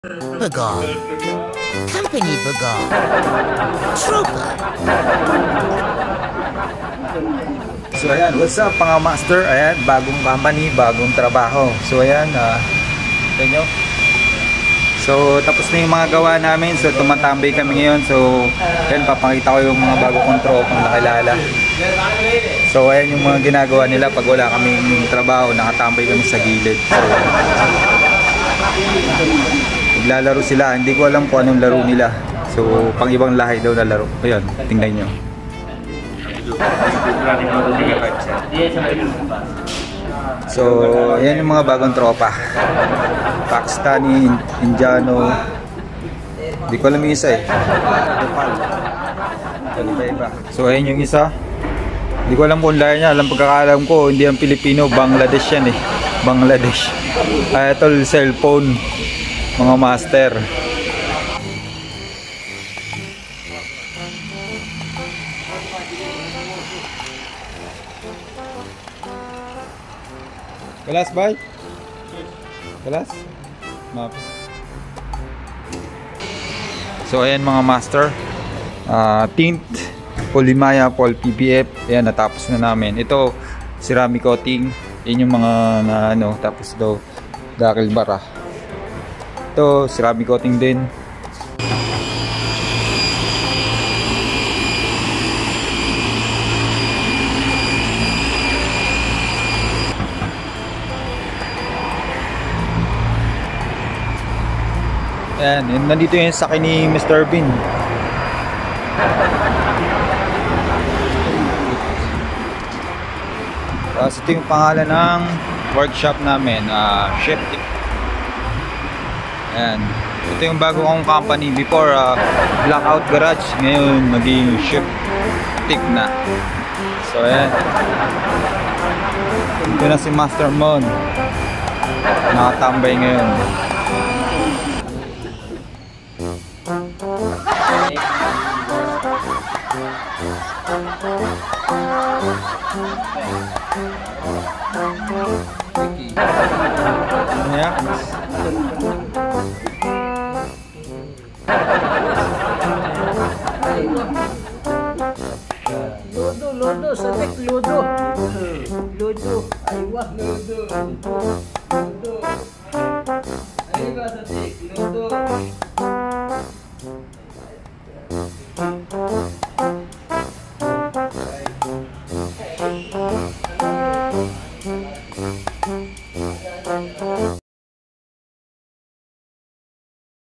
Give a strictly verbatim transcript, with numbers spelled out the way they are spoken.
Bagong. Company Bagong. Trooper. So ayan, what's up mga master? Ayan, bagong company, bagong trabaho. So ayan, uh, ito nyo. So tapos na yung mga gawa namin. So tumatambay kami ngayon. So ayan, papakita ko yung mga bago kong tropang nakilala. So ayan yung mga ginagawa nila pag wala kaming trabaho. Nakatambay kami sa gilid. So naglalaro sila. Hindi ko alam kung anong laro nila. So pang ibang lahi daw na laro. Ayan, tingnan nyo. So, yan yung mga bagong tropa. Pakistani, Indiano. Hindi ko alam yung isa eh. So, ayan yung isa. Hindi ko alam kung lahi niya. Alam pagkakalam ko, hindi ang Pilipino, Bangladesh yan eh. Bangladesh. Ay, ito, cellphone. Mga master. Kelas, bay? Kelas? Maaf. So, ayan mga master. Uh, tint, Polimaya, Pol P B F. Ayan, natapos na namin. Ito, ceramic coating. Yan yung mga na, ano, tapos daw, dakil bara. Ito, ceramic coating din. Ayan, nandito yung sakin ni Mister Bean. Tapos ito yung pangalan ng workshop namin, uh, Shiftik. Ayan, ito yung bago kong company. Before, uh, Blackout Garage. Ngayon, maging Shiftik na. So, ayan. Ito na si Master Mon. Nakatambay ngayon. Yeah.